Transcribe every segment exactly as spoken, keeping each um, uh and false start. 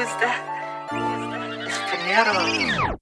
is that? It's Pinero.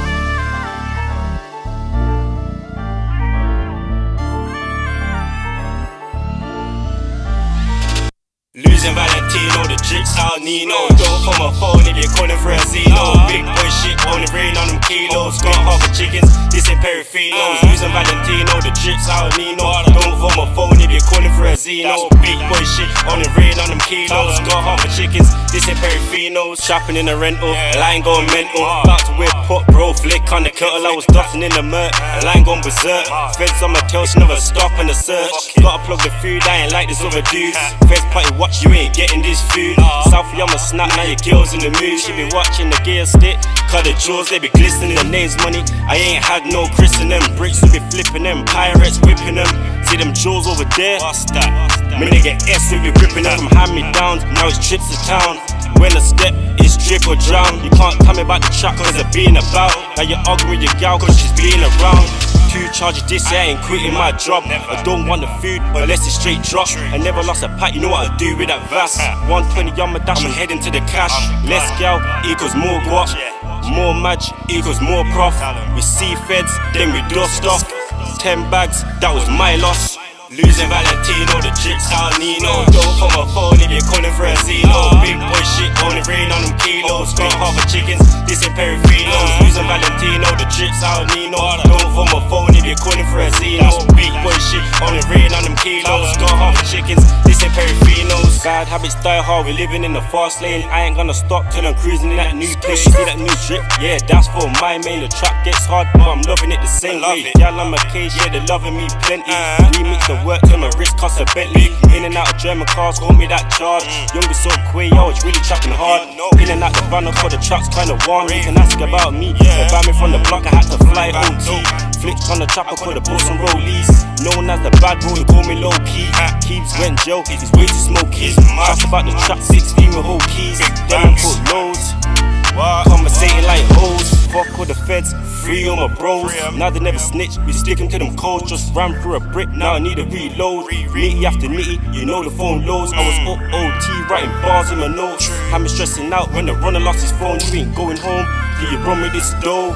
Losing Valentino, the drips out Nino. Don't phone my phone if you're calling for a Zeno. Big boy shit, only rain on them kilos. Got half a chickens, this ain't Perifinos. Losing Valentino, the drips out Nino. Don't phone my phone if you're calling for a Zeno. Big boy shit, only rain on them kilos. Got half a chickens, this ain't Perifinos. Shopping in a rental, line going mental. About to whip pot, bro, flick on the kettle. I was dusting in the murk, line gone berserk. Feds on my tail, she never stop in the search. Gotta plug the food, I ain't like this other dudes. Feds party watch, you ain't getting this food. Southie, I'm a snap, now your girl's in the mood. She be watching the gear stick, cut the jaws, they be glistening. The name's money, I ain't had no Chris in them. Bricks, we be flipping them, pirates whipping them. See them jaws over there? What's that? When they get S, we be gripping them. From hand-me-downs, now it's trips to town. When I step, it's drip or drown. You can't tell me about the track cause they're being about. Now you're arguing with your gal cause she's being around. Two charges this, I ain't quitting my job. I don't want the food unless it's straight drop. I never lost a pack, you know what I do with that vast. one twenty on my dash, I'm heading to the cash. Less gal equals more guap. More match equals more prof. We see feds, then we dust off. Ten bags, that was my loss. Losing Valentino, the drips out Nino. Don't phone my phone if you're calling for a Zeno. Big boy shit, only rain on them kilos. Got half a chickens, this ain't Perifinos. Losing Valentino, the drips out Nino. Don't phone my phone if you're calling for a Zeno. Big boy shit, only rain on them kilos. Got half a chickens, this ain't Perifinos. Bad habits die hard, we living in the fast lane. I ain't gonna stop till I'm cruising in that new place. See that new drip? Yeah, that's for my main. The trap gets hard, but I'm loving it the same way. Y'all on my cage, yeah, they loving me plenty. Remix the work till my wrist costs a Bentley. In and out of German cars, hold me that charge. Youngest so quay, yo, it's really trapping hard. In and out the banner for the trucks, kinda warm. You can ask about me, they ban me from the block, I had to fly O T. Flicked on the trapper, call the boss and rollies. Known as the bad boy, they call me low key. Keeps went jail, he's way too smoky. Talk about the trap, sixteen with whole keys. Then I put loads, conversating like hoes. Fuck all the feds, free on my bros. Now they never snitch, we stick 'em to them codes. Just ran through a brick, now I need a reload. Nitty after nitty, you know the phone loads. I was O T writing bars in my notes. Had me stressing out when the runner lost his phone. You ain't going home, do you run with this dough?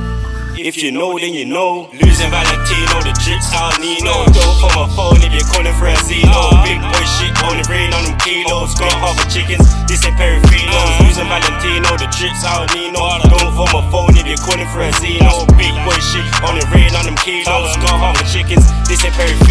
If you know, then you know. Losing Valentino, the drips out Nino. Don't phone my phone if you're calling for a Zeno. Big boy shit, only rain on them kilos. Got half a chickens, this ain't Perifinos. Losing Valentino, the drips out Nino. Don't phone my phone if you're calling for a Zeno. Big boy shit, only rain on them kilos. Got half a chickens, this ain't Perifinos.